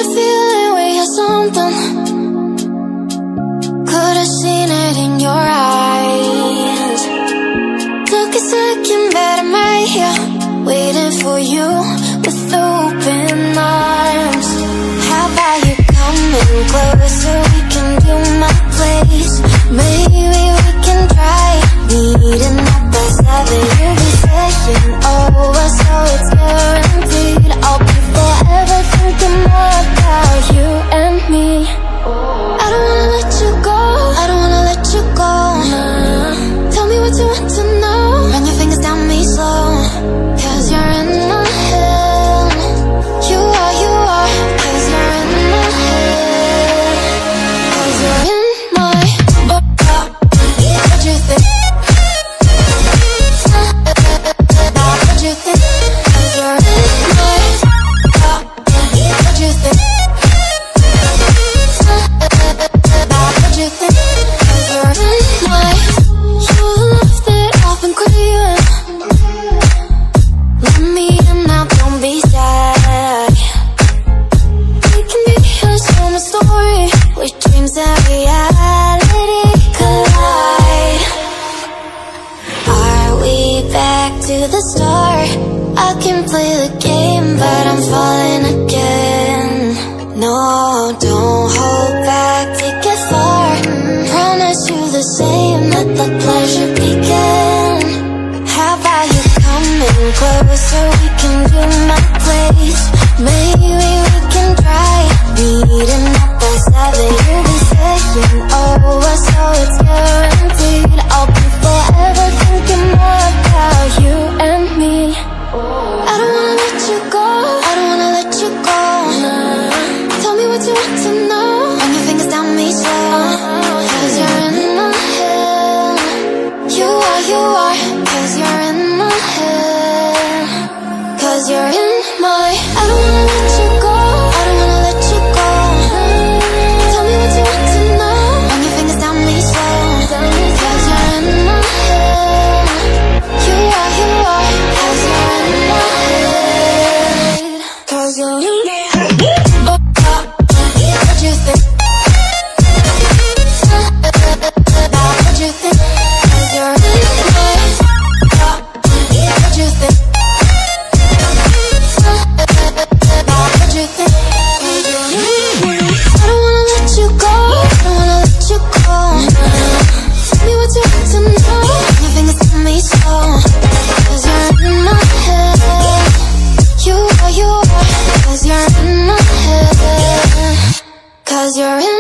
a feeling we had something. Could've seen it in your eyes. Took a second, but I'm right here, waiting for you with open arms. How about you coming closer? We can do my place. Maybe we can try meeting up by 7. You'll be saying over, so it's guaranteed. I'll be forever thinking more about you and me. I don't wanna let you go, I don't wanna let you go. Tell me what you want to know. Run your fingers down me slow, 'cause you're in my head. You are, 'cause you're in my head. 'Cause you're in my what you think? What you think? 'Cause you're in my what you think? What you think? 'Cause you're in my you're the love that I've been craving. Let me in now, don't be shy. We can be a summer story with dreams and reality collide. Are we back to the start? I can play the game, but I'm falling again. No, don't hold back, take it far. Promise you the same, let the pleasure begin. How about you coming closer? We can do my place. Maybe we can try meeting up by 7. You'll be saying over, so it's guaranteed. I'll be forever thinking more about you and me. I don't wanna let you go, I don't wanna let you go. Tell me what you want to know. Run your fingers down me slow, 'cause you're in my head. You are, 'cause you're in my head. 'Cause you're in my I don't wanna let you go, I don't wanna let you go. Tell me what you want to know. Run your fingers down me slow, 'cause you're in my head. You are, 'cause you're in my head. 'Cause you're in my head. What you think? What you think? 'Cause you're in my what you think? What you think? 'Cause you're in my I don't wanna let you go, I don't wanna let you go. Tell me what you want to know. Your fingers tell me so, 'cause you're in my head. You are, 'cause you're in my head. 'Cause you're in